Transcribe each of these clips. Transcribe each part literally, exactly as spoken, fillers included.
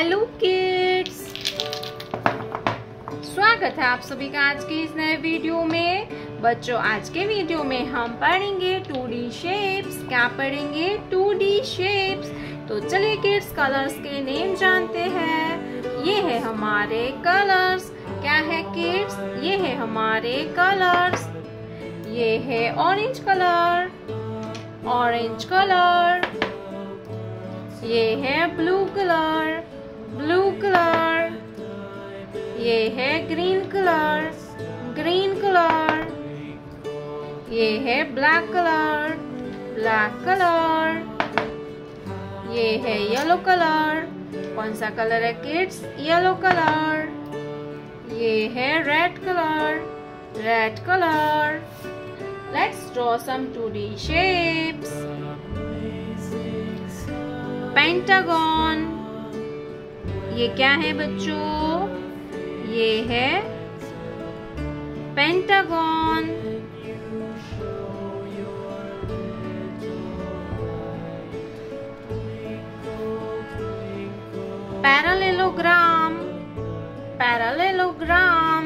Hello kids, स्वागत है आप सभी का आज के इस नए वीडियो में। बच्चों, आज के वीडियो में हम पढ़ेंगे टू डी शेप्स। क्या पढ़ेंगे? Two D shapes. तो चलिए किड्स, कलर्स के नेम जानते हैं। ये है हमारे कलर्स। क्या है किड्स? ये है हमारे कलर्स। ये है ऑरेंज कलर, ऑरेंज कलर। ये है ब्लू कलर, ब्लू कलर। ये है ग्रीन कलर, ग्रीन कलर। ये है ब्लैक कलर, ब्लैक कलर। ये है येलो कलर। कौन सा कलर है किड्स? Yellow colour. ये है red colour, red colour. Let's draw some two D shapes. Pentagon. ये क्या है बच्चों? ये है पेंटागन। Parallelogram, parallelogram.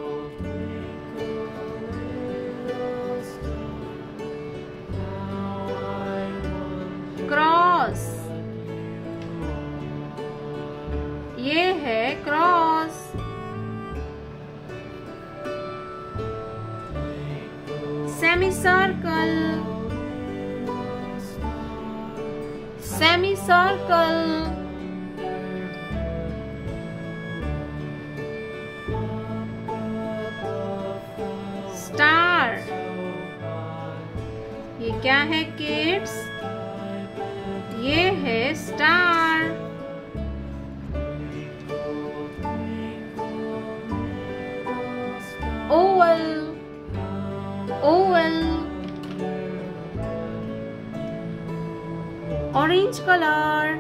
क्रॉस। ये है cross. Semi circle, semi circle. Star. ये क्या है किड्स? ये है star. Oval, oval. Orange colour.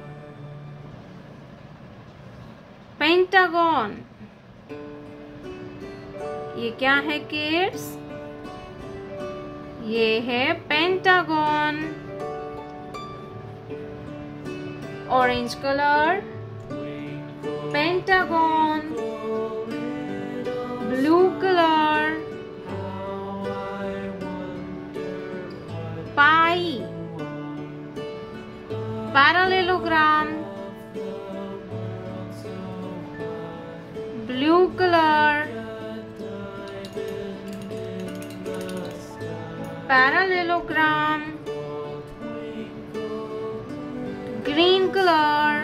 Pentagon. ये क्या है किड्स? ये है pentagon. Orange colour, pentagon. Blue colour, pie. Parallelogram, blue colour. Parallelogram, green colour.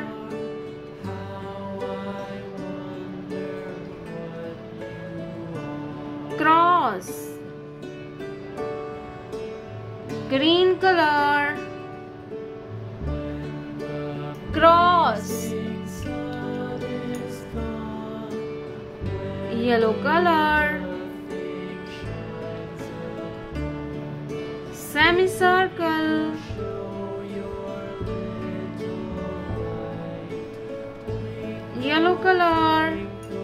Cross, green colour. Cross, yellow colour. Semi circle, yellow colour.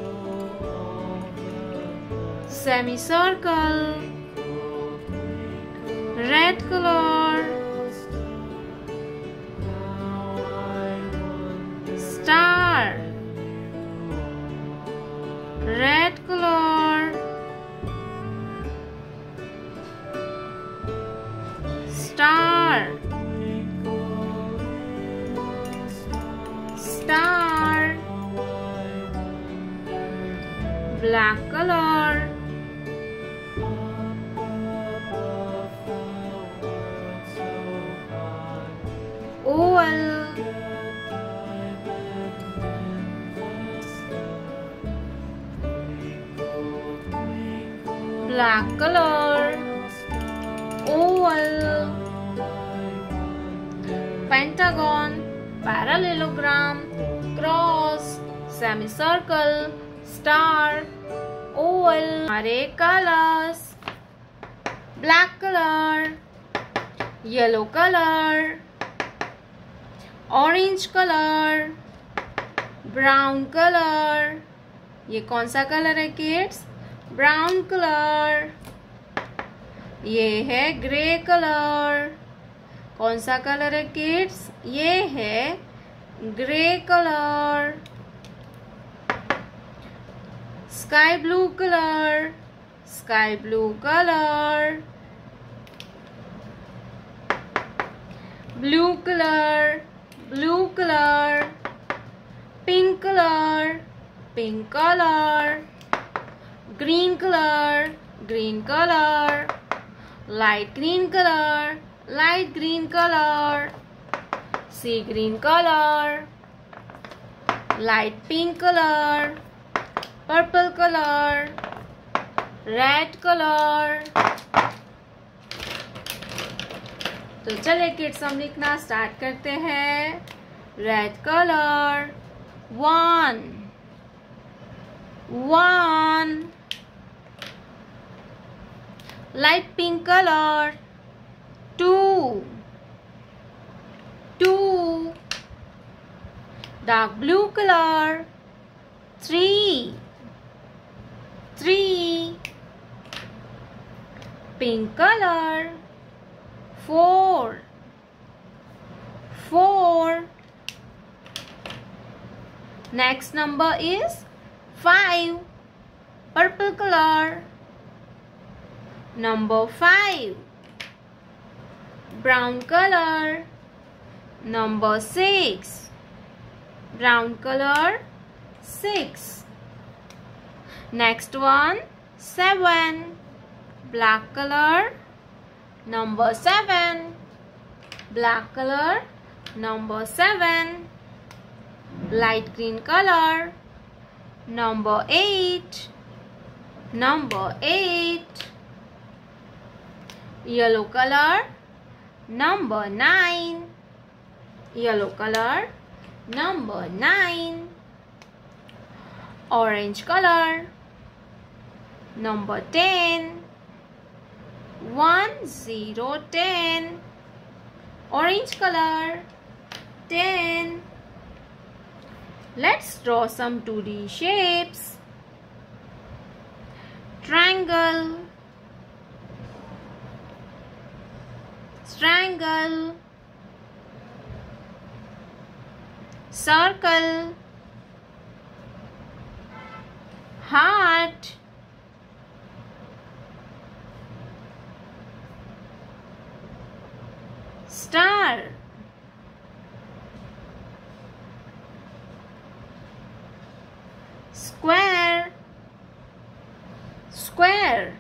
Semi circle, red colour. Star, red colour. Star, star. Black colour. Oval, black colour. Oval. Pentagon, parallelogram, cross, semi circle, star, oval. हमारे colours: black colour, yellow colour, orange colour, brown colour. ये कौन सा colour है kids? Brown colour. ये है grey colour. कौन सा colour है किड्स? ये है grey colour. sky blue color, sky blue color, blue color, blue color, pink color, pink color, green color, green color, light green color, light green color, sea green color, light pink color, purple color, red color। तो चलिए kids हम लिखना start करते हैं। Red colour, one one, light pink color, two two, dark blue color, three three, pink color, four four, next number is five, purple color, number five, brown color, number six, brown color, six, next one, seven, black color, number seven, black color, number seven, light green color, number eight, number eight, yellow color, number nine, yellow color, number nine, orange color, number ten, one zero ten, orange color, ten. Let's draw some two D shapes. Triangle, triangle, circle, heart, star, square, square,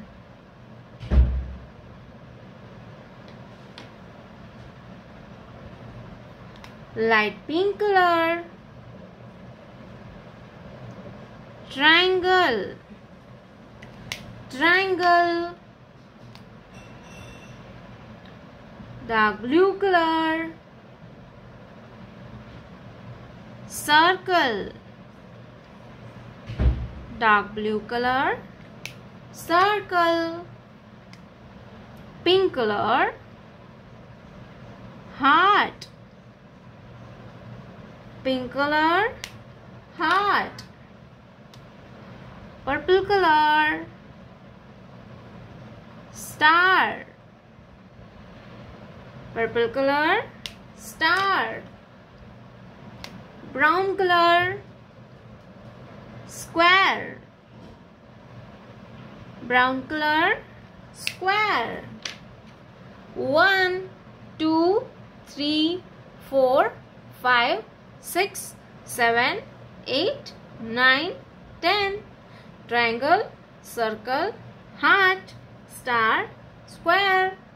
light pink color, triangle, triangle, dark blue color, circle, dark blue color, circle, pink color, heart, pink color, heart, purple color, star, purple color, star, brown color, square, brown color, square, one, two, three, four, five, six, seven, eight, nine, ten, triangle, circle, heart, star, square.